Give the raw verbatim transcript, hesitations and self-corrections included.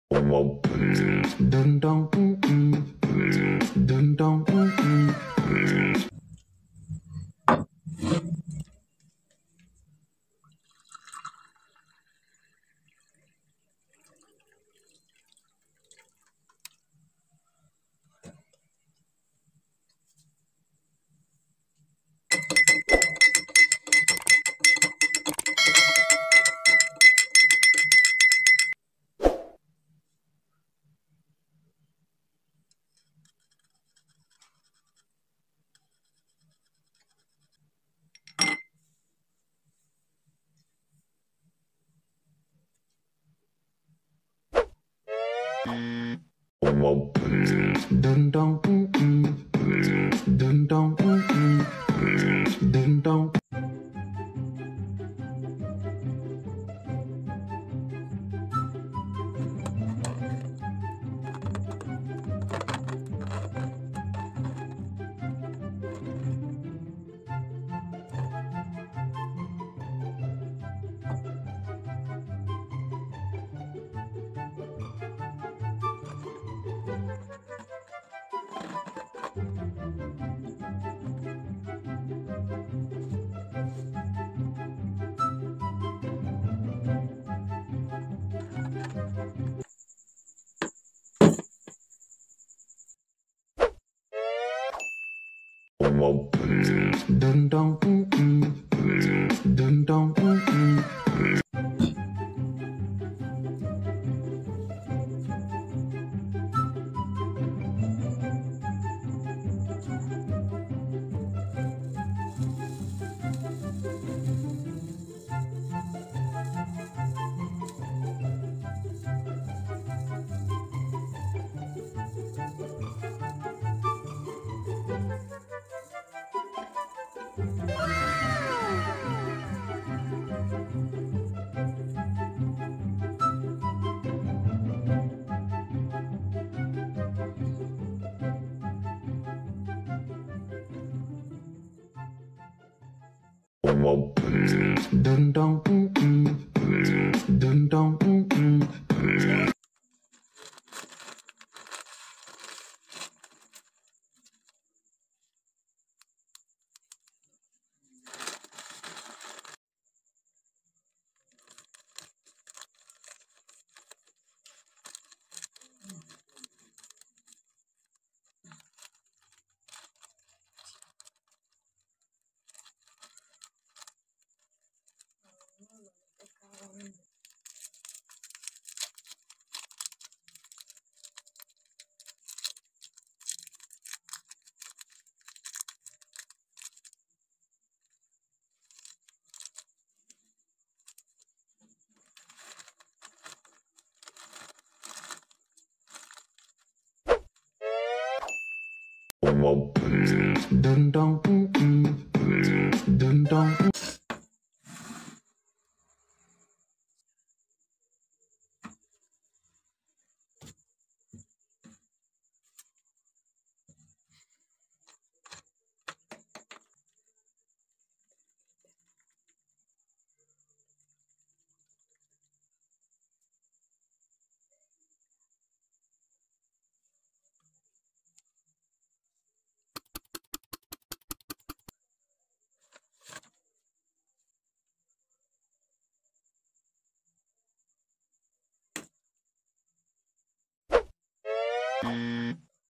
Dun dong, mm, mm. Dun dong, mm, mm. Dun dong, mm, mm. Dun dong, mm, mm. Dun dong. Dun dong, mm, mm. Dun dong, mm, mm. Dun dong, mm, mm. Dun dong, mm, mm. Dun dong, mm, mm. Dun dong, mm.